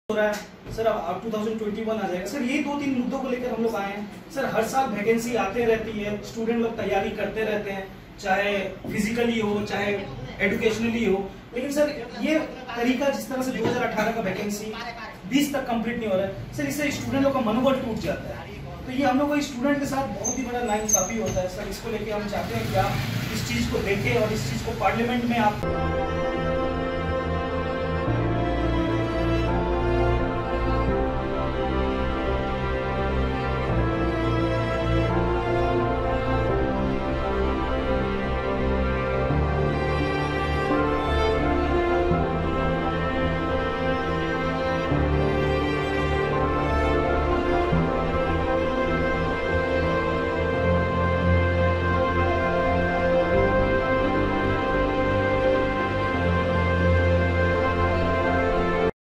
हो रहा है सर, अब 2021 आ जाएगा सर। यही 2-3 मुद्दों को लेकर हम लोग आए हैं सर। हर साल वैकेंसी आते रहती है, स्टूडेंट लोग तैयारी करते रहते हैं, चाहे फिजिकली हो चाहे एजुकेशनली हो। लेकिन सर ये तरीका जिस तरह से 2018 का वैकेंसी 20 तक कंप्लीट नहीं हो रहा है सर, इससे स्टूडेंट लोग का मनोबल टूट जाता है। तो ये हम लोग को स्टूडेंट के साथ बहुत ही बड़ा नाइंसाफी होता है सर। इसको लेके हम चाहते हैं कि आप इस चीज को देखें और इस चीज को पार्लियामेंट में आप